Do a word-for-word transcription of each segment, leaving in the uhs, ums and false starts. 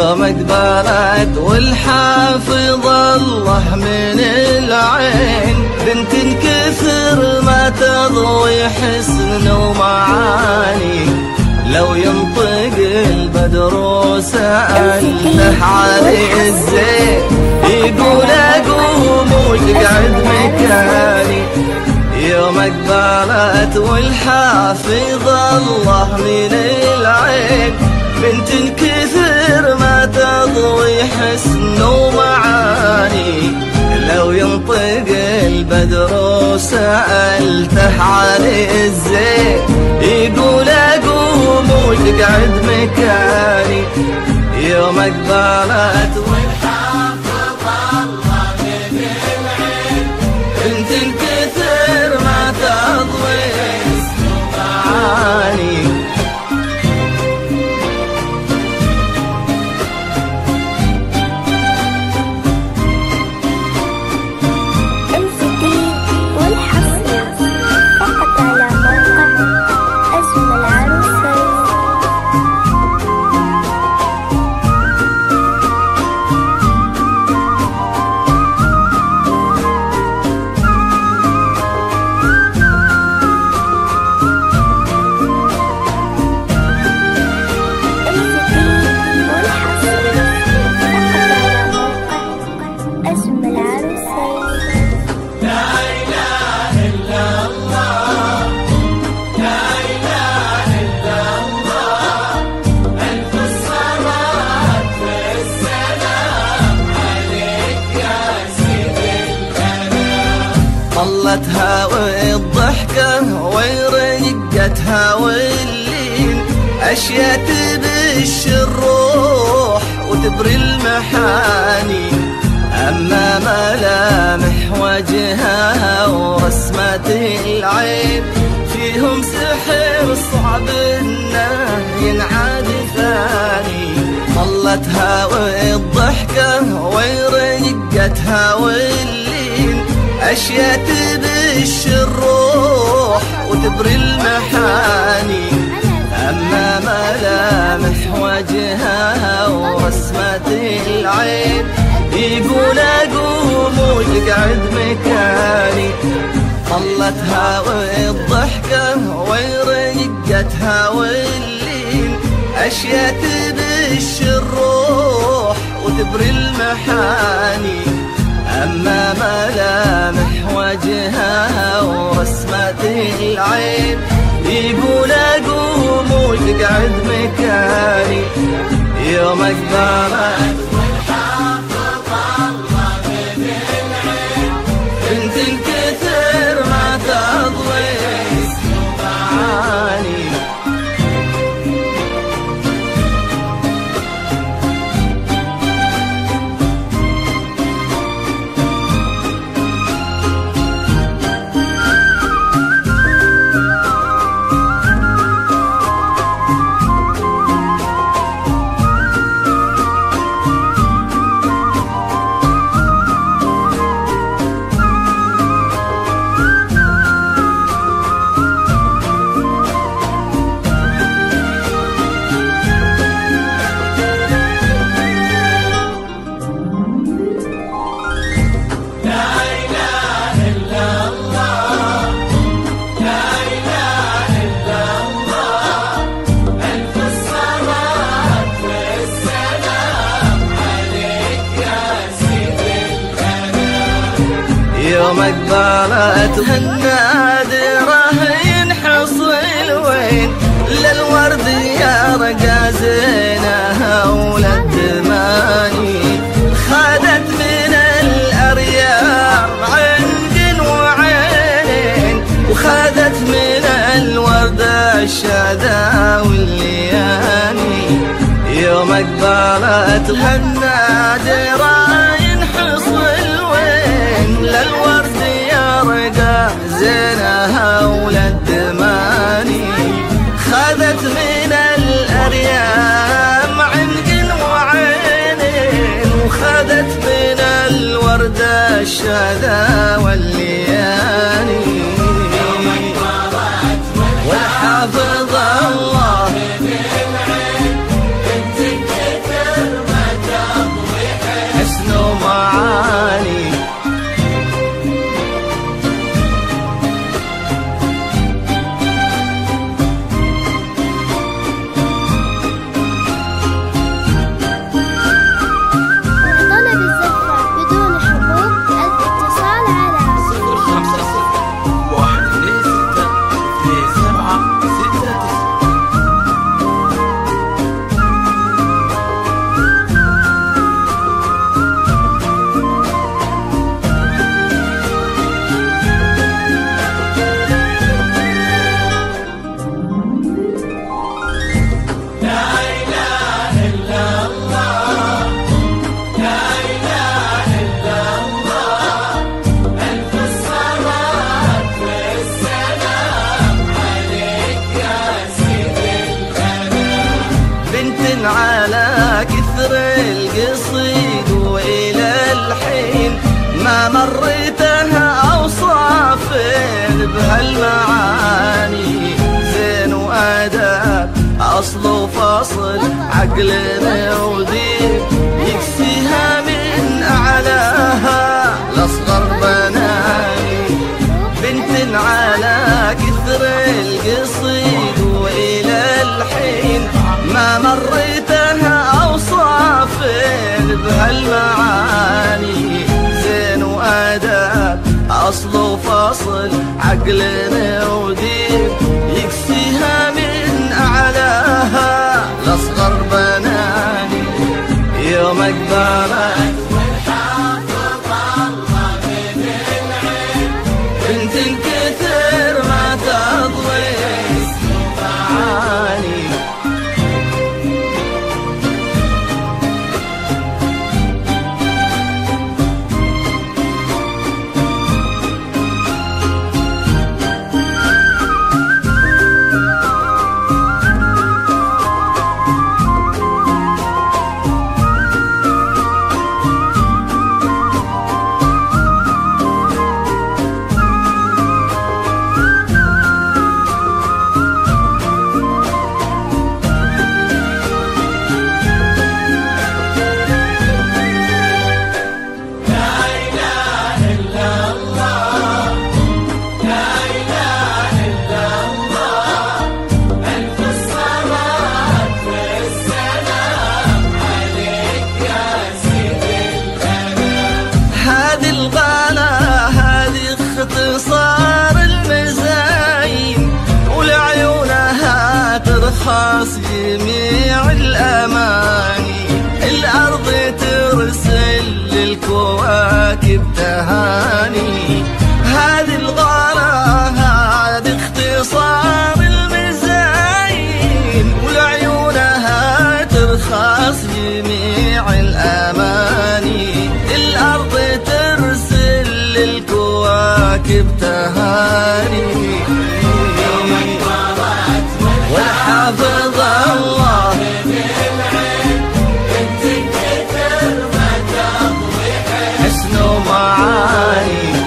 يوم اقبلت والحافظ الله من العين، بنت كثر ما تضوي حسن ومعاني، لو ينطق البدر وسألته علي الزين يقول اقوم وتقعد مكاني. يوم اقبلت والحافظ الله من العين، بنت كثر ما تضوي حسن ومعاني، لو ينطق البدر وسألته علي الزين يقول اقوم وتقعد مكاني. يوم اقبلت والحافظ الله من العين، بنت كثر ما تضوي حسن ومعاني. طلتها والضحكة ورقتها واللين، أشياء تبش الروح وتبري المحاني. أما ملامح وجهها ورسمة العين، فيهم سحر صعب إنه ينعاد ثاني. طلتها والضحكة ورقتها واللين، أشياء تبش الروح وتبري المحاني. أما ملامح وجهها ورسمة العين، يقول أقوم وتقعد مكاني. طلتها والضحكة ورقتها واللين، أشياء تبش الروح وتبري المحاني. أما ملامح وجهها ورسمة العين، يقول أقوم وتقعد مكاني. يوم اقبلت والحافظ الله من العين، بنت كثر ما تضوي حسن ومعاني. يوم اقبلت النادرة ينحصل وين، للورد يا رقا زينها وللدماني. خادت من الأرياح عند وعين، وخادت من الورد الشذا واللياني. يوم اقبلت النادرة ينحصل وين، للورد يا رقا زينها وللدماني. خذت من الأريام عنق وعينين، وخذت من الورد الشذا واللياني. والحافظ الله من العين، بنت كثر ما كثر القصيد وإلى الحين ما مريتها أوصاف بهالمعاني. زين وآداب أصل وفصل عقلنا ودين يكسيها من أعلاها لأصغر بناني. بنت على كثر القصيد وإلى الحين ما مريتها أوصاف بهالمعاني. زين وآداب أصل وفصل عقلنا ودين يكسيها من أعلاها لأصغر بناني. يوم أقبلت والحافظ الله من العين بنت الكثر ما تضوي معاني. اختصار المزاين ولعيونها ترخص جميع الأماني. الأرض ترسل للكواكب تهاني. هذه الغارة هذه اختصار المزاين ولعيونها ترخص جميع الأماني. الأرض ترسل للكواكب تهاني. والحافظ الله بنت الكثر ما تضوي حسن ومعاني.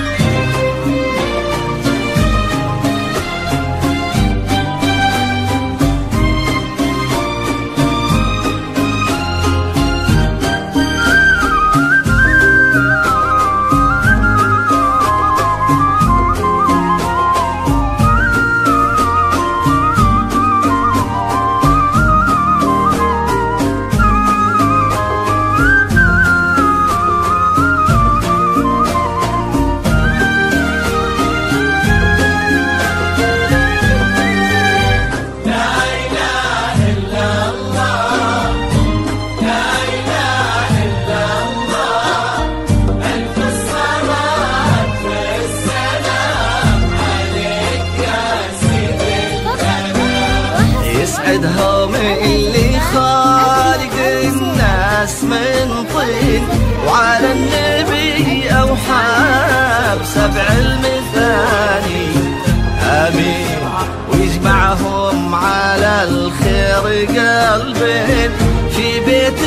يسعدهم اللي خالق الناس من طين وعلى النبي أوحى بسبع المثاني. آمين ويجمعهم على الخير قلبين في بيت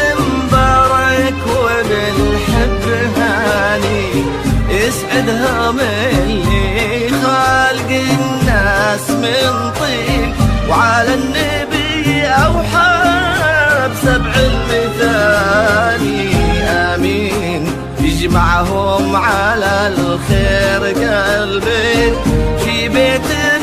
مبارك وبالحب هاني. يسعدهم اللي خالق الناس من طين وعلى النبي أوحى بسبع المثاني. آمين يجمعهم على الخير قلبين في بيت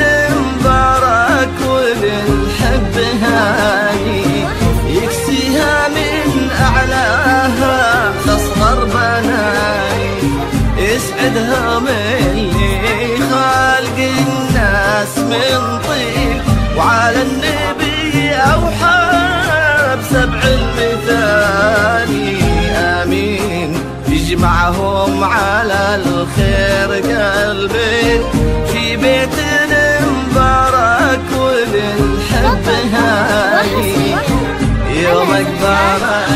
مبارك وبالحب هاني. يكسيها من أعلاها لأصغر بناني. يسعدهم اللي خالق الناس من طين وعلى النبي أوحى بسبع المثاني. آمين يجمعهم على الخير قلبين في بيت مبارك وبالحب هاني. يوم أقبلت